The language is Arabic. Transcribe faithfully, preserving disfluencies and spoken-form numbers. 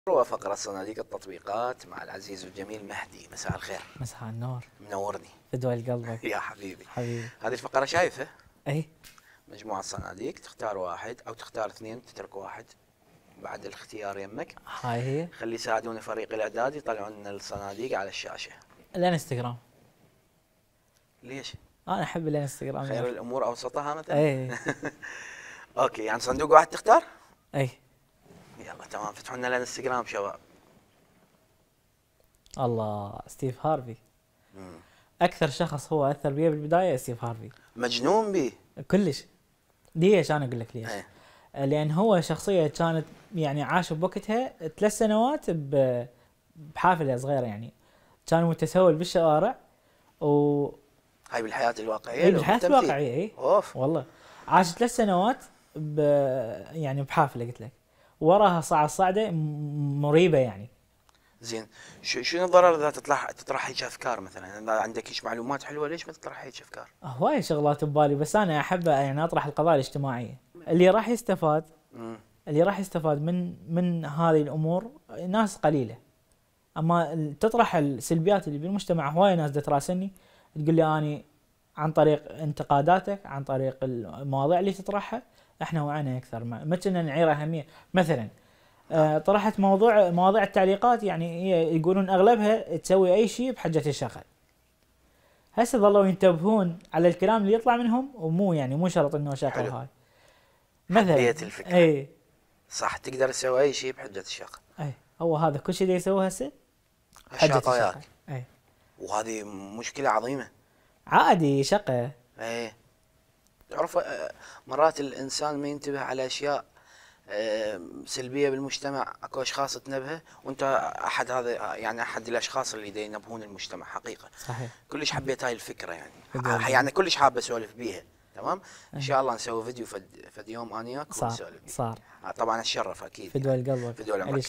وفقرة صناديق التطبيقات مع العزيز والجميل مهدي. مساء الخير. مساء النور. منورني. فدوى قلبك يا حبيبي. حبيبي. هذه الفقرة شايفة؟ اي مجموعة صناديق، تختار واحد أو تختار اثنين، تترك واحد بعد الاختيار يمك. هاي هي. خلي يساعدوني فريق الإعداد يطلعون لنا الصناديق على الشاشة. الانستغرام. ليش؟ انا احب الانستغرام. خير الأمور أوسطها مثلا؟ اي. أوكي، يعني صندوق واحد تختار؟ اي. يلا تمام، فتحوا لنا الانستغرام شباب. الله، ستيف هارفي. مم. اكثر شخص هو اثر بي بالبدايه ستيف هارفي. مجنون بيه. كلش. ليش انا اقول لك ليش؟ ايه. لان هو شخصيه كانت يعني عاش بوقتها ثلاث سنوات ب- بحافله صغيره، يعني كان متسول بالشوارع و هاي بالحياة الواقعية؟ اي لو بالحياه بالتمثيل؟ الواقعيه. اي أوف. والله عاش ثلاث سنوات ب يعني بحافله قلت لك، وراها صعد صعده م- مريبه يعني. زين، شو شنو الضرر اذا تطلع تطرح هيك افكار مثلا؟ اذا عندك هيك معلومات حلوه ليش ما تطرح هيك افكار؟ هواي شغلات ببالي، بس انا احب يعني اطرح القضايا الاجتماعيه. اللي راح يستفاد امم اللي راح يستفاد من من هذه الامور ناس قليله، اما ال- تطرح السلبيات اللي بالمجتمع. هواي ناس تراسلني تقول لي اني عن طريق انتقاداتك، عن طريق المواضيع اللي تطرحها احنا وعينا اكثر، ما ما كنا نعير اهميه. مثلا آه، طرحت موضوع مواضيع التعليقات، يعني هي يقولون اغلبها تسوي اي شيء بحجه الشغل. هسه ظلوا ينتبهون على الكلام اللي يطلع منهم، ومو يعني مو شرط انه شغل. حلو. هاي مثلا حبيت الفكره. اي صح، تقدر تسوي اي شيء بحجه الشغل. اي هو هذا كل شيء اللي يسووه هسه بحجه الشاطيات. الشغل. اي وهذه مشكله عظيمه. عادي شقه. ايه. تعرف آه، مرات الانسان ما ينتبه على اشياء آه، سلبيه بالمجتمع. اكو اشخاص تنبهه، وانت احد هذا يعني احد الاشخاص اللي دا ينبهون المجتمع حقيقه. صحيح. كلش حبيت هاي الفكره يعني. بالضبط. يعني كلش حاب اسولف بيها. تمام. ان شاء الله نسوي فيديو فد, فد يوم انا وياك صار ونسولف بيه. صار آه، طبعا اتشرف اكيد فدوى يعني. قلبك. فدوى علي عمرك.